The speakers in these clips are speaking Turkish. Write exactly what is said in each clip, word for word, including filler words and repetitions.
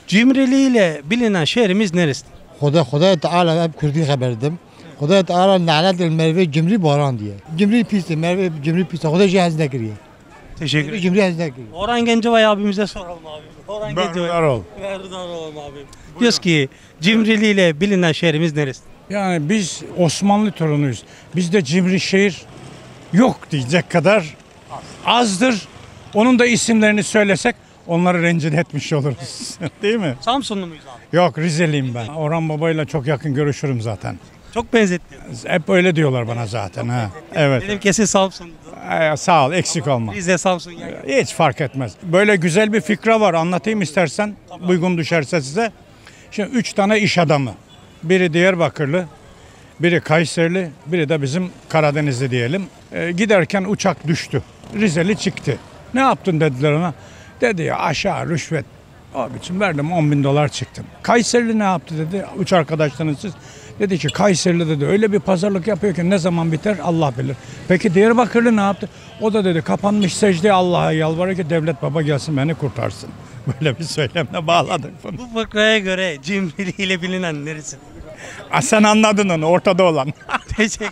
Cimriliği ile bilinen şehrimiz neresi? خدا خدا تعالی hep Kürt'ü haberdim. خدا تعالی لعنت المروه cimri baran diye. Cimri pis, merve cimri pis. خدا cihaz ne kiriyor? Teşekkür ederim. Cimri cihaz ne kiriyor? Orhan Gencebay abimize soralım abi. Orhan Gencebay. Berdarol. Berdarol abi. Diyoruz ki cimriliği ile bilinen şehrimiz neresi? Yani biz Osmanlı torunuyuz. Bizde cimri şehir yok diyecek kadar azdır. Onun da isimlerini söylesek onları rencide etmiş oluruz. Değil mi? Samsunlu muyuz abi? Yok, Rizeliyim ben. Orhan babayla çok yakın görüşürüm zaten. Çok benzettim. Hep öyle diyorlar bana zaten. Ha. Evet. Dedim kesin Samsun'du. Ee, sağ ol, eksik olma. Rize, Samsun yani. Hiç fark etmez. Böyle güzel bir fikra var. Anlatayım istersen. Uygun düşerse size. Şimdi üç tane iş adamı. Biri Diyarbakırlı, biri Kayserili, biri de bizim Karadenizli diyelim. Ee, giderken uçak düştü. Rizeli çıktı. Ne yaptın dediler ona. Dedi ya aşağı rüşvet. O biçim verdim on bin dolar çıktım. Kayserili ne yaptı dedi. Üç arkadaşlarınız siz. Dedi ki Kayserili dedi öyle bir pazarlık yapıyor ki ne zaman biter Allah bilir. Peki Diyarbakırlı ne yaptı? O da dedi kapanmış secdeye Allah'a yalvarıyor ki devlet baba gelsin beni kurtarsın. Böyle bir söylemle bağladık bunu. Bu fıkraya göre cimriliği ile bilinen neresi? Ha, sen anladın onu ortada olan. Teşekkür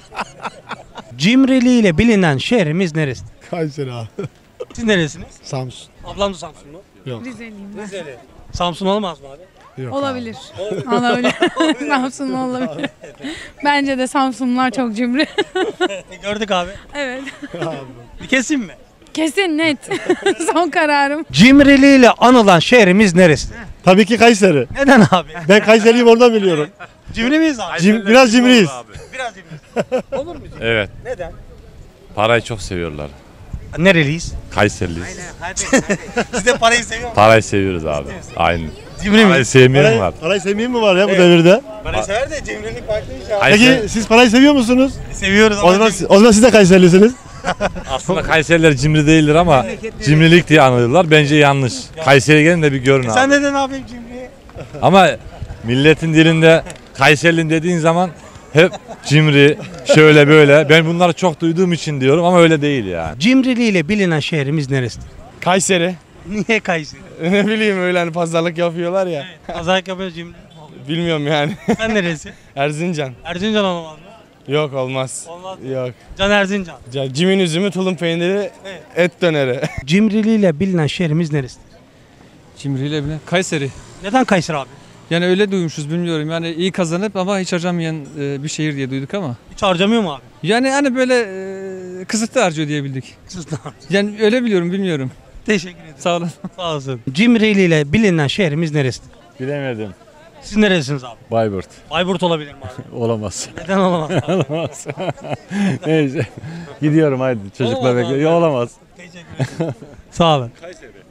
Cimriliği ile bilinen şehrimiz neresi? Kayseri abi. Siz neresiniz? Samsun. Ablam da Samsunlu. Rizeliyim ben. Rizeli. Samsun olmaz mı abi? Yok Olabilir. Olabilir. Samsun olabilir. Bence de Samsunlular çok cimri. E, gördük abi. Evet. Bir kesin mi? Kesin net. Son kararım. Cimriliği ile anılan şehrimiz neresi? Tabii ki Kayseri. Neden abi? Ben Kayseriyim oradan biliyorum. Cimri miyiz abi? Cim, biraz cimriyiz. Biraz cimriyiz. Olur mu cimri? Evet. Neden? Parayı çok seviyorlar. Nereliyiz? Kayseriliyiz. Hadi, hadi. Siz de parayı seviyor musunuz? Parayı seviyoruz abi. Aynen. Cimri Parayı mi? sevmeyen Parayı, var. parayı sevmeyen mi var ya bu devirde? Parayı sever de cimrilik farklı bir şey abi. Kayser- Peki siz parayı seviyor musunuz? Seviyoruz O ama zaman, cimri- o zaman siz de Kayserilisiniz. Aslında Kayseriler cimri değildir ama cimrilik diye anılıyorlar. Bence yanlış. Kayseri'ye gelin de bir görün Sen abi. neden abi cimri? Ama milletin dilinde Kayserili dediğin zaman hep cimri, şöyle böyle. Ben bunları çok duyduğum için diyorum ama öyle değil yani. Cimriliği ile bilinen şehrimiz neresi? Kayseri. Niye Kayseri? Ne bileyim öyle hani pazarlık yapıyorlar ya. Pazarlık yapıyoruz cimri. Bilmiyorum yani. Sen neresi? Erzincan. Erzincan olmaz mı? Yok olmaz. Olmaz. Yok. Can Erzincan. Ca- Cimin üzümü, tulum peyniri, Evet. et döneri. Cimriliği ile bilinen şehrimiz neresi? Cimriyle bile. Kayseri. Neden Kayseri abi? Yani öyle duymuşuz bilmiyorum. Yani iyi kazanıp ama hiç harcamayan e, bir şehir diye duyduk ama. Hiç harcamıyor mu abi? Yani hani böyle e, kısıtlı harcıyor diye bildik. Yani öyle biliyorum bilmiyorum. Teşekkür ederim. Sağ olun. Sağ olasın. Cimriliği ile bilinen şehrimiz neresi? Bilemedim. Siz neresiniz abi? Bayburt. Bayburt olabilir mi abi? Olamaz. Neden olamaz abi? Olamaz. Neyse. Gidiyorum haydi çocuklar Olamaz bekliyor. abi. Ya, olamaz. Teşekkür ederim. Sağ olun. Kayseri.